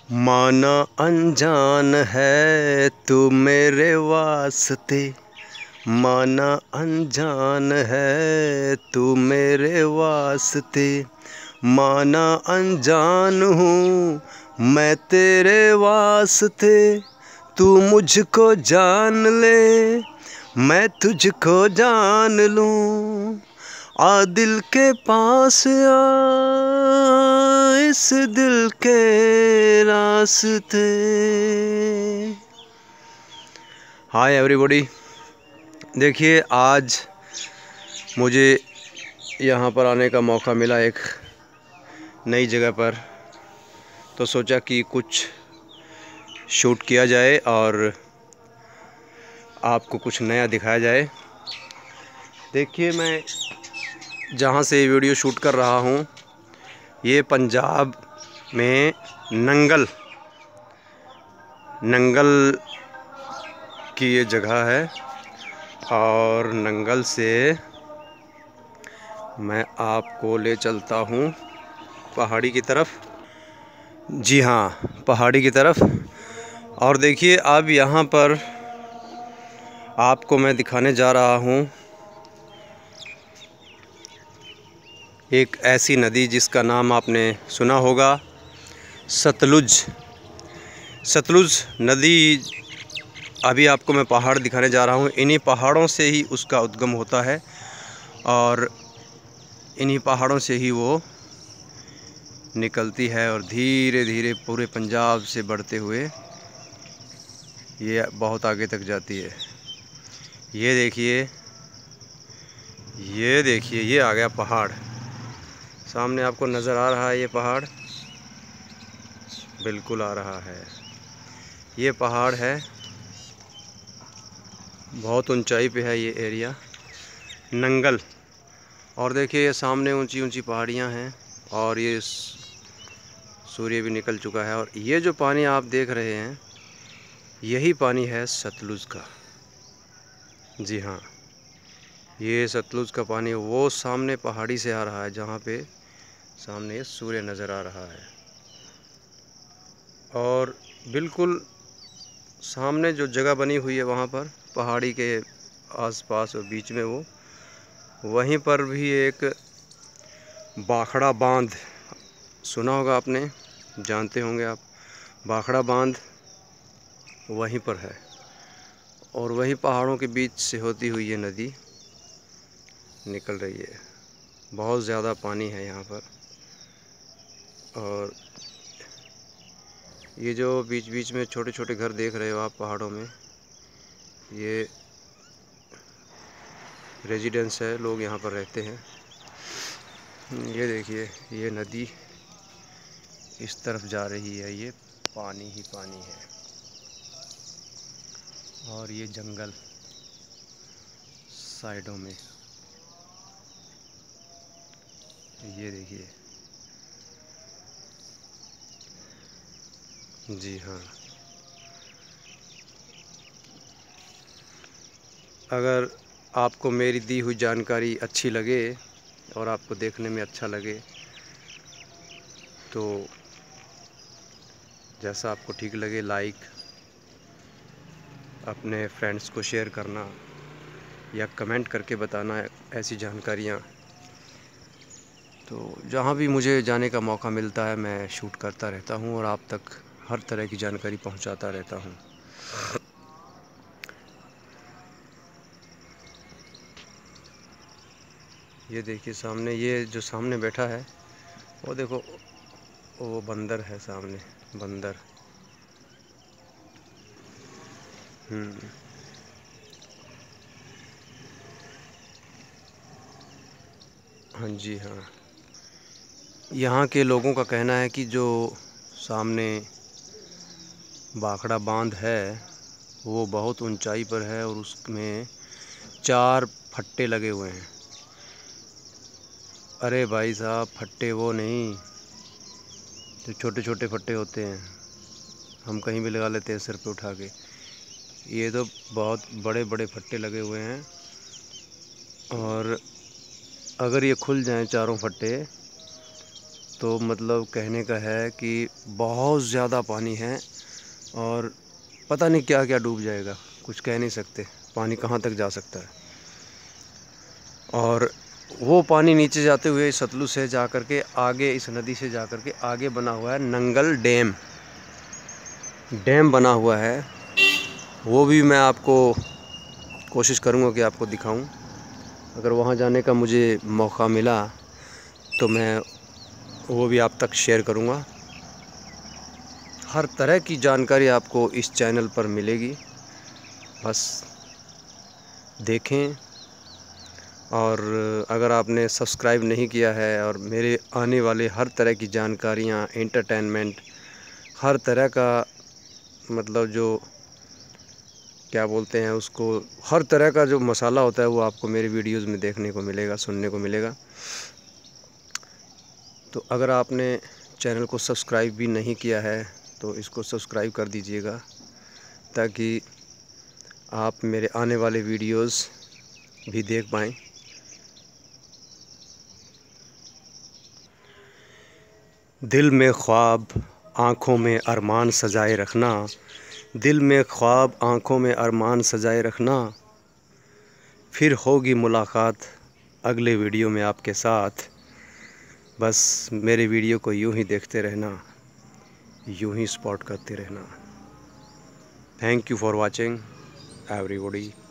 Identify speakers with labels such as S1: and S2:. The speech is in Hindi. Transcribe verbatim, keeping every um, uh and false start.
S1: माना अनजान है तू मेरे वास्ते, माना अनजान है तू मेरे वास्ते, माना अनजान हूँ मैं तेरे वास्ते। तू मुझको जान ले मैं तुझको जान लूँ, आ दिल के पास आ इस दिल के रास्ते। हाय एवरीबॉडी, देखिए आज मुझे यहाँ पर आने का मौका मिला एक नई जगह पर, तो सोचा कि कुछ शूट किया जाए और आपको कुछ नया दिखाया जाए। देखिए मैं जहाँ से ये वीडियो शूट कर रहा हूँ ये पंजाब में नंगल नंगल की ये जगह है और नंगल से मैं आपको ले चलता हूँ पहाड़ी की तरफ। जी हाँ, पहाड़ी की तरफ। और देखिए अब यहाँ पर आपको मैं दिखाने जा रहा हूँ एक ऐसी नदी जिसका नाम आपने सुना होगा, सतलुज। सतलुज नदी अभी आपको मैं पहाड़ दिखाने जा रहा हूँ। इन्हीं पहाड़ों से ही उसका उद्गम होता है और इन्हीं पहाड़ों से ही वो निकलती है और धीरे धीरे पूरे पंजाब से बढ़ते हुए ये बहुत आगे तक जाती है। ये देखिए, ये देखिए, ये आ गया पहाड़। सामने आपको नज़र आ रहा है ये पहाड़, बिल्कुल आ रहा है। ये पहाड़ है, बहुत ऊंचाई पे है ये एरिया नंगल। और देखिए ये सामने ऊंची ऊंची पहाड़ियाँ हैं और ये सूर्य भी निकल चुका है। और ये जो पानी आप देख रहे हैं यही पानी है सतलुज का। जी हाँ, ये सतलुज का पानी वो सामने पहाड़ी से आ रहा है जहाँ पे सामने सूर्य नज़र आ रहा है। और बिल्कुल सामने जो जगह बनी हुई है वहाँ पर पहाड़ी के आसपास और बीच में वो वहीं पर भी एक बाखड़ा बांध, सुना होगा आपने, जानते होंगे आप। बाखड़ा बांध वहीं पर है और वहीं पहाड़ों के बीच से होती हुई ये नदी निकल रही है। बहुत ज़्यादा पानी है यहाँ पर। और ये जो बीच बीच में छोटे छोटे घर देख रहे हो आप पहाड़ों में, ये रेजिडेंस है, लोग यहाँ पर रहते हैं। ये देखिए ये नदी इस तरफ जा रही है, ये पानी ही पानी है। और ये जंगल साइडों में, ये देखिए। जी हाँ, अगर आपको मेरी दी हुई जानकारी अच्छी लगे और आपको देखने में अच्छा लगे तो जैसा आपको ठीक लगे लाइक, अपने फ्रेंड्स को शेयर करना या कमेंट करके बताना ऐसी जानकारियाँ। तो जहाँ भी मुझे जाने का मौका मिलता है मैं शूट करता रहता हूँ और आप तक हर तरह की जानकारी पहुँचाता रहता हूँ। ये देखिए सामने, ये जो सामने बैठा है वो देखो, वो बंदर है सामने, बंदर। हम्म हाँ जी हाँ, यहाँ के लोगों का कहना है कि जो सामने बाखड़ा बांध है वो बहुत ऊंचाई पर है और उसमें चार फट्टे लगे हुए हैं। अरे भाई साहब, फट्टे वो नहीं, जो छोटे छोटे फट्टे होते हैं, हम कहीं भी लगा लेते हैं सिर पे उठा के। ये तो बहुत बड़े बड़े फट्टे लगे हुए हैं और अगर ये खुल जाएं चारों फट्टे तो मतलब कहने का है कि बहुत ज़्यादा पानी है और पता नहीं क्या क्या डूब जाएगा, कुछ कह नहीं सकते पानी कहाँ तक जा सकता है। और वो पानी नीचे जाते हुए सतलुज से जा कर के आगे, इस नदी से जा कर के आगे बना हुआ है नंगल डैम। डैम बना हुआ है, वो भी मैं आपको कोशिश करूँगा कि आपको दिखाऊं। अगर वहाँ जाने का मुझे मौका मिला तो मैं वो भी आप तक शेयर करूँगा। हर तरह की जानकारी आपको इस चैनल पर मिलेगी, बस देखें। और अगर आपने सब्सक्राइब नहीं किया है और मेरे आने वाले हर तरह की जानकारियाँ, एंटरटेनमेंट, हर तरह का मतलब जो क्या बोलते हैं उसको, हर तरह का जो मसाला होता है वो आपको मेरे वीडियोस में देखने को मिलेगा, सुनने को मिलेगा। तो अगर आपने चैनल को सब्सक्राइब भी नहीं किया है तो इसको सब्सक्राइब कर दीजिएगा, ताकि आप मेरे आने वाले वीडियोस भी देख पाएँ। दिल में ख्वाब आँखों में अरमान सजाए रखना, दिल में ख्वाब आँखों में अरमान सजाए रखना, फिर होगी मुलाकात अगले वीडियो में आपके साथ। बस मेरे वीडियो को यूं ही देखते रहना, यूं ही सपोर्ट करते रहना। Thank you for watching everybody.